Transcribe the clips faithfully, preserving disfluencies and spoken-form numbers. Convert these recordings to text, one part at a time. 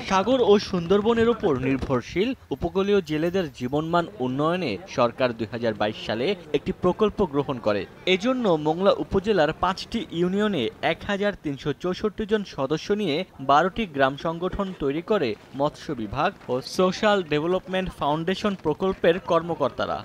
সাগর ও সুন্দরবনের উপর নির্ভরশীল উপকূলীয় জেলেদের জীবনমান উন্নয়নে সরকার দুই হাজার বাইশ সালে একটি প্রকল্প গ্রহণ করে। এজন্য মোংলা উপজেলার পাঁচটি ইউনিয়নে এক হাজার তিনশো চৌষট্টি জন সদস্য নিয়ে বারোটি গ্রাম সংগঠন তৈরি করে মৎস্য বিভাগ ও সোশ্যাল ডেভেলপমেন্ট ফাউন্ডেশন প্রকল্পের কর্মকর্তারা।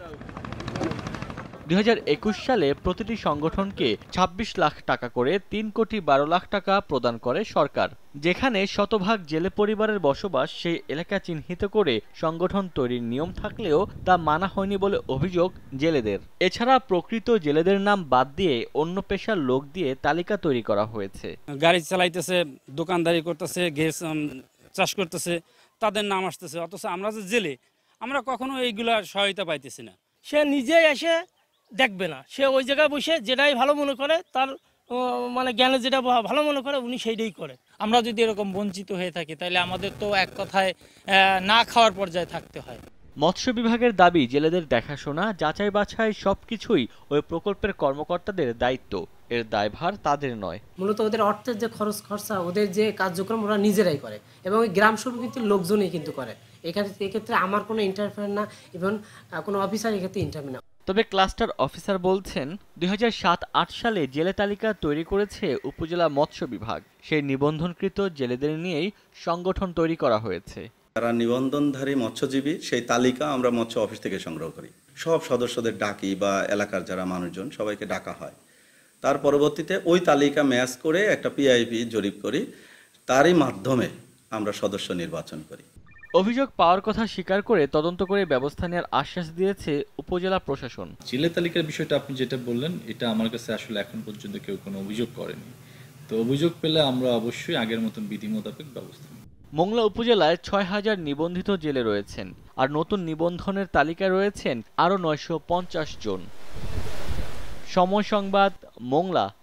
দুই হাজার একুশ সালে প্রতিটি সংগঠনকে ছাব্বিশ লাখ টাকা করে তিন কোটি বারো লাখ টাকা প্রদান করে সরকার। যেখানে শতভাগ জেলে পরিবারের বসবাস সেই এলাকা চিহ্নিত করে সংগঠন তৈরির নিয়ম থাকলেও তা মানা হয়নি বলে অভিযোগ জেলেদের। এছাড়া প্রকৃত জেলেদের নাম বাদ দিয়ে অন্য পেশার লোক দিয়ে তালিকা তৈরি করা হয়েছে। গাড়ি চালাইতেছে, দোকানদারি করতেছে, গ্যাস চাষ করতেছে, তাদের নাম আসতেছে, অথচ আমরা যে জেলে আমরা কখনো এইগুলা সহায়তা পাইতেছি না। সে নিজেই এসে দেখবে না, সে ওই জায়গায় বসে যেটাই ভালো মনে করে, তার মানে জ্ঞানে যেটা ভালো মনে করে উনি সেইটাই করে। আমরা যদি এরকম বঞ্চিত হয়ে থাকি তাহলে আমাদের তো এক কথায় না খাওয়ার পর্যায়ে থাকতে হয়। মৎস্য বিভাগের দাবি, জেলেদের দেখাশোনা, যাচাই বাছাই সবকিছুই ওই প্রকল্পের কর্মকর্তাদের দায়িত্ব। এর দায়ভার তাদের নয়। মূলত ওদের অর্থের যে খরচ খরচা, ওদের যে কার্যক্রম ওরা নিজেরাই করে এবং গ্রাম সভা কিন্তু লোকজনই কিন্তু করে। এখানে এক্ষেত্রে আমার কোনো ইন্টারফেয়ার না, এবং কোনো অফিসার এক্ষেত্রে ইন্টারভিউ না। তবে ক্লাস্টার অফিসার বলছেন, দুই হাজার সাত আট সালে জেলে তালিকা তৈরি করেছে উপজেলা মৎস্য বিভাগ। সেই নিবন্ধনকৃত জেলেদের নিয়েই সংগঠন তৈরি করা হয়েছে। যারা নিবন্ধনধারী মৎস্যজীবী সেই তালিকা আমরা মৎস্য অফিস থেকে সংগ্রহ করি। সব সদস্যদের ডাকি বা এলাকার যারা মানুষজন সবাইকে ডাকা হয়। তার পরবর্তীতে ওই তালিকা ম্যাচ করে একটা পিআইপি জরিপ করি, তারই মাধ্যমে আমরা সদস্য নির্বাচন করি। অভিযোগ পাওয়ার কথা স্বীকার করে তদন্ত করে ব্যবস্থা নেওয়ার আশ্বাস দিয়েছে উপজেলা প্রশাসন। জেলে তালিকার বিষয়টা আপনি যেটা বললেন, এটা আমার কাছে আসলে এখন পর্যন্ত কেউ কোনো অভিযোগ করেনি। তো অভিযোগ পেলে আমরা অবশ্যই আগের মতন বিধি মোতাবেক ব্যবস্থা নেব। মোংলা উপজেলায় ছয় হাজার নিবন্ধিত জেলে রয়েছেন, আর নতুন নিবন্ধনের তালিকায় রয়েছেন আরও নয়শো পঞ্চাশ জন। সময় সংবাদ, মোংলা।